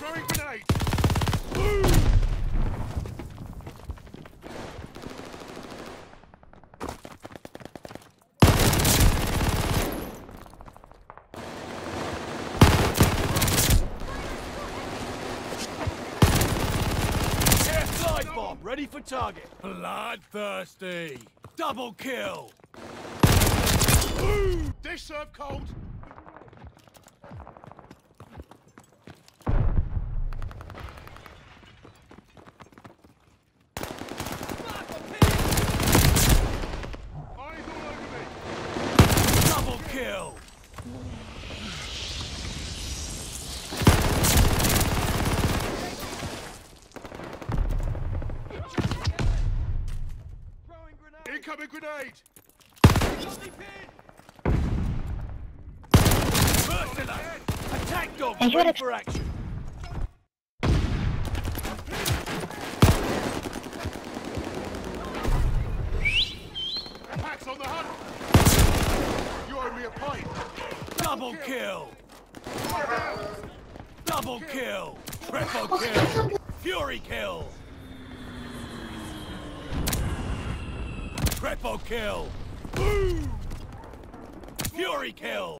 Throwing grenade. Bomb ready for target. Bloodthirsty. Double kill. Ooh, dish served cold. Eyes all over me. Double kill. Incoming grenade! Merciless! Attack dog ready for action! Packs on the hunt! You owe me a pint! Double kill! Double kill! Triple kill! Fury kill! Triple kill! Boom! Fury kill!